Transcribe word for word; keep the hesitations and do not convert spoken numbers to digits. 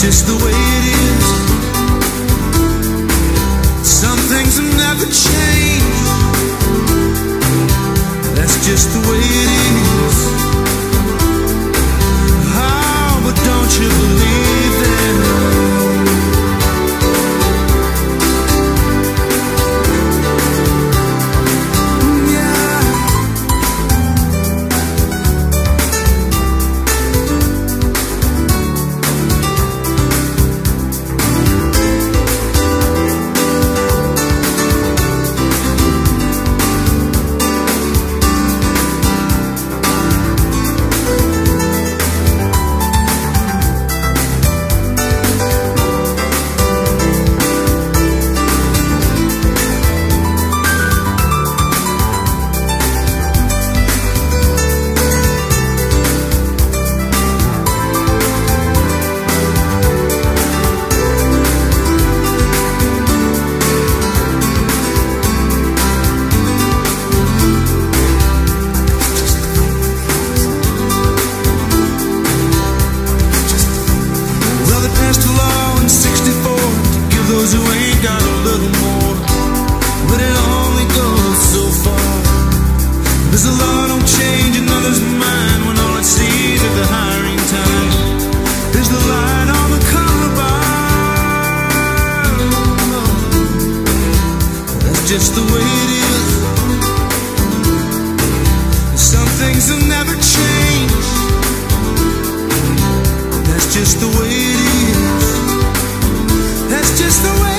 just the way it is. Some things will never change. That's just the way it is. Oh, but don't you believe that? Those who ain't got a little more, but it only goes so far. There's a law don't change another's mind when all it sees at the hiring time is the light on the color bar. That's just the way it is. Some things will never change. That's just the way it is. That's just the way